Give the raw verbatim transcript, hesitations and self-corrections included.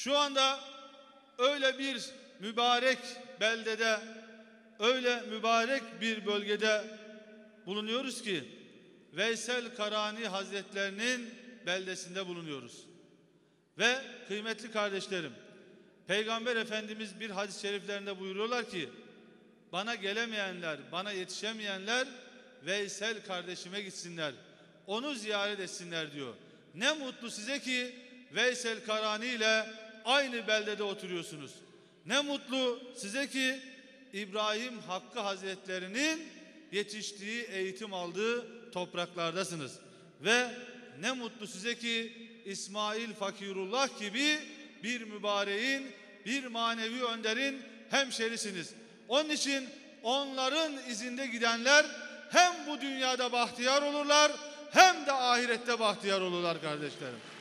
Şu anda öyle bir mübarek beldede, öyle mübarek bir bölgede bulunuyoruz ki Veysel Karani Hazretlerinin beldesinde bulunuyoruz. Ve kıymetli kardeşlerim, Peygamber Efendimiz bir hadis-i şeriflerinde buyuruyorlar ki bana gelemeyenler, bana yetişemeyenler Veysel kardeşime gitsinler, onu ziyaret etsinler diyor. Ne mutlu size ki Veysel Karani ile aynı beldede oturuyorsunuz. Ne mutlu size ki İbrahim Hakkı Hazretlerinin yetiştiği, eğitim aldığı topraklardasınız. Ve ne mutlu size ki İsmail Fakirullah gibi bir mübareğin, bir manevi önderin hemşerisiniz. Onun için onların izinde gidenler hem bu dünyada bahtiyar olurlar hem de ahirette bahtiyar olurlar kardeşlerim.